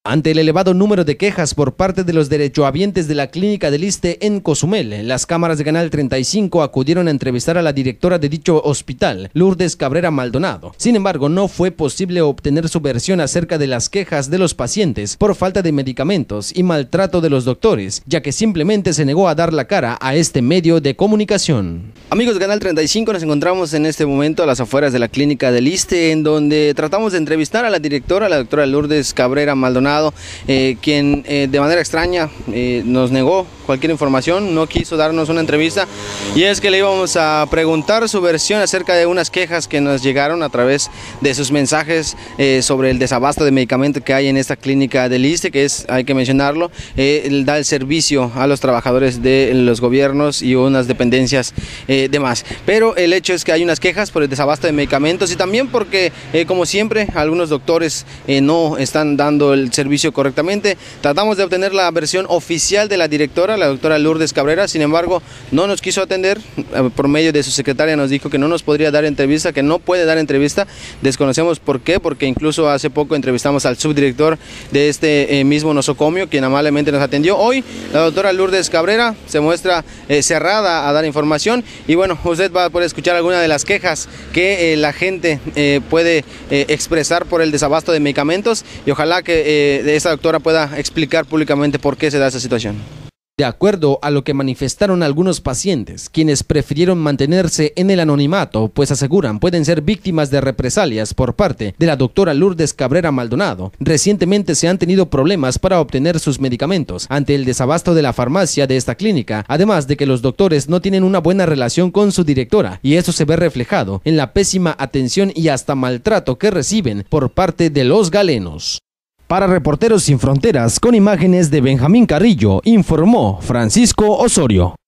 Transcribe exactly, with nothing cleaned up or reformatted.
Ante el elevado número de quejas por parte de los derechohabientes de la clínica del ISSSTE en Cozumel, las cámaras de Canal treinta y cinco acudieron a entrevistar a la directora de dicho hospital, Lourdes Cabrera Maldonado. Sin embargo, no fue posible obtener su versión acerca de las quejas de los pacientes por falta de medicamentos y maltrato de los doctores, ya que simplemente se negó a dar la cara a este medio de comunicación. Amigos de Canal treinta y cinco, nos encontramos en este momento a las afueras de la clínica del ISSSTE, en donde tratamos de entrevistar a la directora, la doctora Lourdes Cabrera Maldonado, eh, quien eh, de manera extraña eh, nos negó cualquier información, no quiso darnos una entrevista, y es que le íbamos a preguntar su versión acerca de unas quejas que nos llegaron a través de sus mensajes eh, sobre el desabasto de medicamentos que hay en esta clínica del ISSSTE, que es, hay que mencionarlo, eh, da el servicio a los trabajadores de los gobiernos y unas dependencias eh, demás. Pero el hecho es que hay unas quejas por el desabasto de medicamentos y también porque, eh, como siempre, algunos doctores eh, no están dando el servicio correctamente. Tratamos de obtener la versión oficial de la directora, la doctora Lourdes Cabrera, sin embargo, no nos quiso atender. Por medio de su secretaria nos dijo que no nos podría dar entrevista, que no puede dar entrevista. Desconocemos por qué, porque incluso hace poco entrevistamos al subdirector de este eh, mismo nosocomio, quien amablemente nos atendió. Hoy la doctora Lourdes Cabrera se muestra eh, cerrada a dar información, y bueno, usted va a poder escuchar algunas de las quejas que eh, la gente eh, puede eh, expresar por el desabasto de medicamentos, y ojalá que eh, esta doctora pueda explicar públicamente por qué se da esa situación. De acuerdo a lo que manifestaron algunos pacientes, quienes prefirieron mantenerse en el anonimato, pues aseguran pueden ser víctimas de represalias por parte de la doctora Lourdes Cabrera Maldonado. Recientemente se han tenido problemas para obtener sus medicamentos ante el desabasto de la farmacia de esta clínica, además de que los doctores no tienen una buena relación con su directora, y eso se ve reflejado en la pésima atención y hasta maltrato que reciben por parte de los galenos. Para Reporteros Sin Fronteras, con imágenes de Benjamín Carrillo, informó Francisco Osorio.